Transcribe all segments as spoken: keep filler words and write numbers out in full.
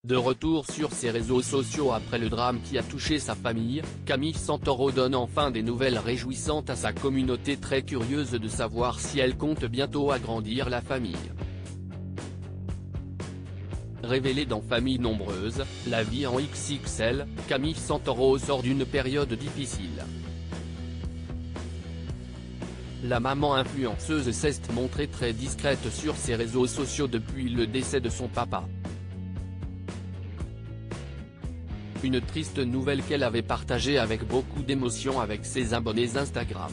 De retour sur ses réseaux sociaux après le drame qui a touché sa famille, Camille Santoro donne enfin des nouvelles réjouissantes à sa communauté très curieuse de savoir si elle compte bientôt agrandir la famille. Révélée dans Famille nombreuse, la vie en X X L, Camille Santoro sort d'une période difficile. La maman influenceuse s'est montrée très discrète sur ses réseaux sociaux depuis le décès de son papa. Une triste nouvelle qu'elle avait partagée avec beaucoup d'émotion avec ses abonnés Instagram.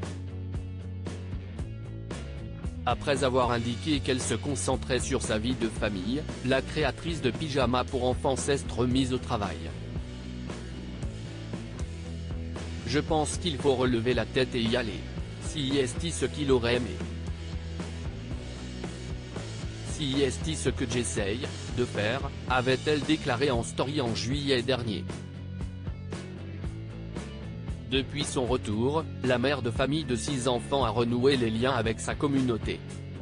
Après avoir indiqué qu'elle se concentrait sur sa vie de famille, la créatrice de pyjama pour enfants s'est remise au travail. Je pense qu'il faut relever la tête et y aller. Si est ce qu'il aurait aimé. Si est ce que j'essaye de faire, avait-elle déclaré en story en juillet dernier. Depuis son retour, la mère de famille de six enfants a renoué les liens avec sa communauté.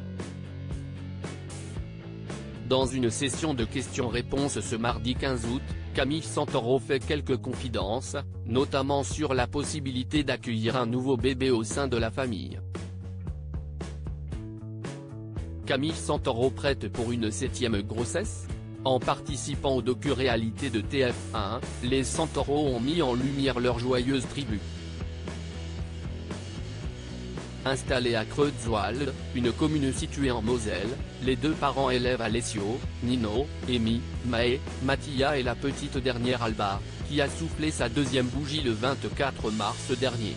Dans une session de questions-réponses ce mardi quinze août, Camille Santoro fait quelques confidences, notamment sur la possibilité d'accueillir un nouveau bébé au sein de la famille. Camille Santoro prête pour une septième grossesse ? En participant au docu-réalité de T F un, les Santoro ont mis en lumière leur joyeuse tribu. Installés à Creuswald, une commune située en Moselle, les deux parents élèvent Alessio, Nino, Amy, Mae, Mattia et la petite dernière Alba, qui a soufflé sa deuxième bougie le vingt-quatre mars dernier.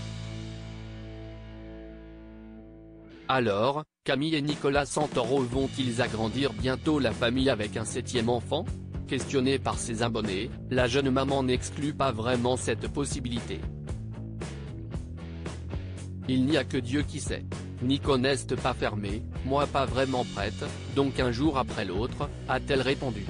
Alors, Camille et Nicolas Santoro vont-ils agrandir bientôt la famille avec un septième enfant ? Questionnée par ses abonnés, la jeune maman n'exclut pas vraiment cette possibilité. Il n'y a que Dieu qui sait. Nico n'est pas fermé, moi pas vraiment prête, donc un jour après l'autre, a-t-elle répondu.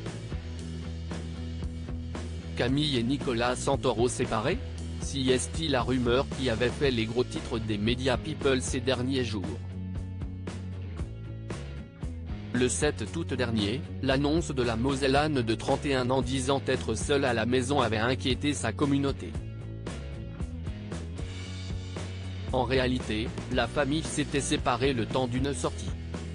Camille et Nicolas Santoro séparés ? Si est-il la rumeur qui avait fait les gros titres des médias People ces derniers jours. Le sept août dernier, l'annonce de la Mosellane de trente et un ans disant être seule à la maison avait inquiété sa communauté. En réalité, la famille s'était séparée le temps d'une sortie.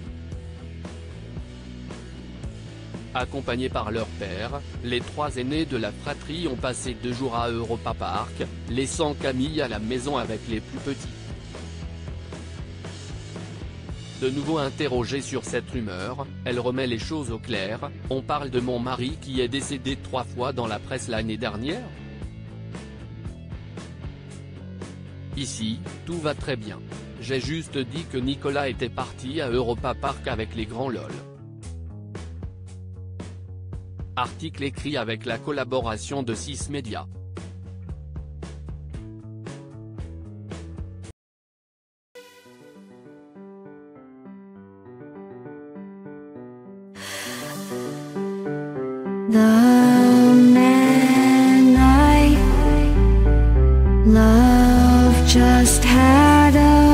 Accompagnés par leur père, les trois aînés de la fratrie ont passé deux jours à Europa Park, laissant Camille à la maison avec les plus petits. De nouveau interrogée sur cette rumeur, elle remet les choses au clair. « On parle de mon mari qui est décédé trois fois dans la presse l'année dernière ? Ici, tout va très bien. J'ai juste dit que Nicolas était parti à Europa Park avec les grands lol. » Article écrit avec la collaboration de six médias. The man I love just had a